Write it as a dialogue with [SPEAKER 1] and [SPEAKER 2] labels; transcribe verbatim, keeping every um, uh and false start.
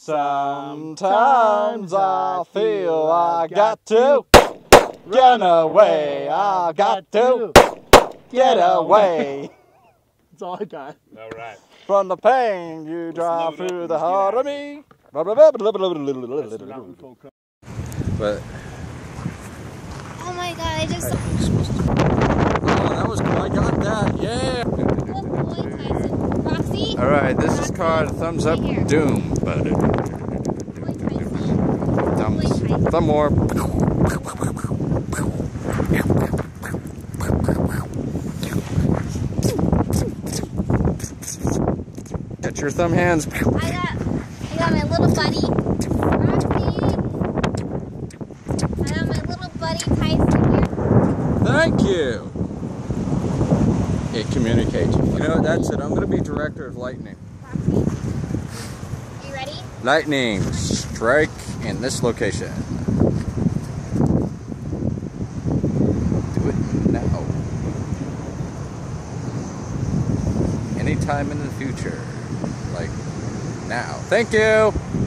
[SPEAKER 1] Sometimes I feel I got to run away. I got to get away.
[SPEAKER 2] That's all I got.
[SPEAKER 3] All right.
[SPEAKER 1] From the pain you drive through the heart of me. But
[SPEAKER 4] oh my god, I just.
[SPEAKER 1] oh, that was cool. I got that. Yeah.
[SPEAKER 4] Roxy?
[SPEAKER 1] All right, this is called Thumbs Up Doom. Thumbs. Thumb more. Get your thumb hands.
[SPEAKER 4] I got, I got my little buddy, Roxy. I got my little buddy Tyson here.
[SPEAKER 1] Thank you. It communicates. You know, that's it. I'm going to be director of lightning.
[SPEAKER 4] Roxy, are you ready?
[SPEAKER 1] Lightning strike in this location. Do it now. Anytime in the future. Like now. Thank you.